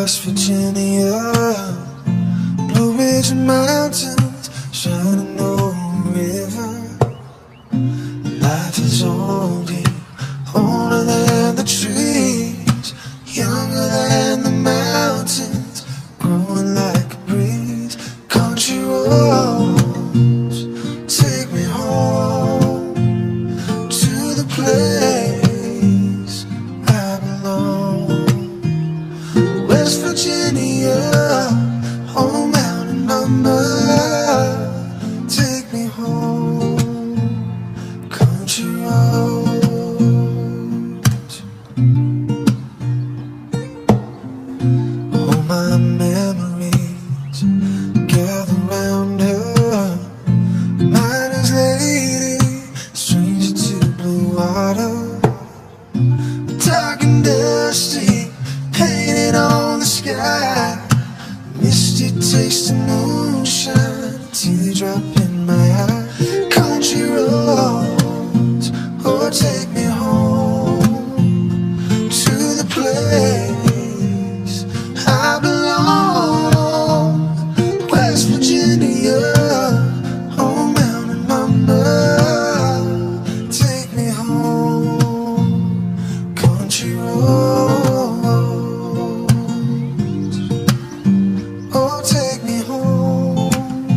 West Virginia, Blue Ridge Mountains, Shenandoah River. Life is older, older than the trees, younger than the mountains, growing like a breeze. Country roads take me home to the place I belong. West Virginia, home mountain mama, take me home. Country roads, all my memories gather round her. Miner's lady, stranger to blue water, dark and dusty, painted on the sky. Misty taste of moonshine, teardrop in my eye. Country roads, oh take me home to the place I belong. West Virginia, home mountain mama, take me home. Country roads, oh take me home.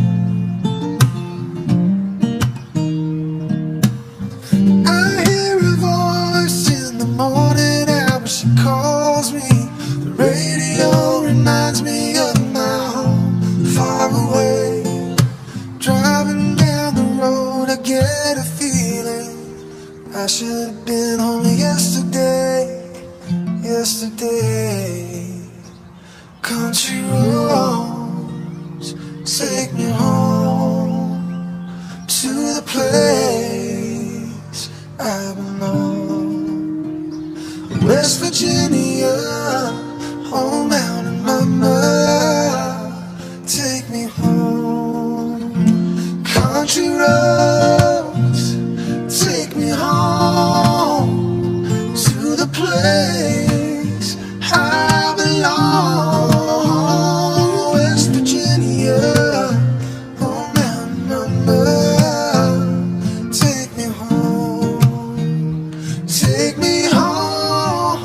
I hear a voice in the morning hour, she calls me. The radio reminds me of my home far away. Driving down the road, I get a feeling I should have been home yesterday, yesterday. Country roads, take me home to the place I belong. West Virginia, home mountain mama, take me home. Country roads, take me home to the place I belong. West Virginia, home mountain mama, take me home, take me home.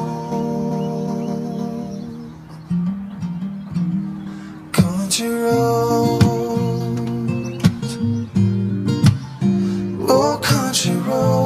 Country roads, oh country roads.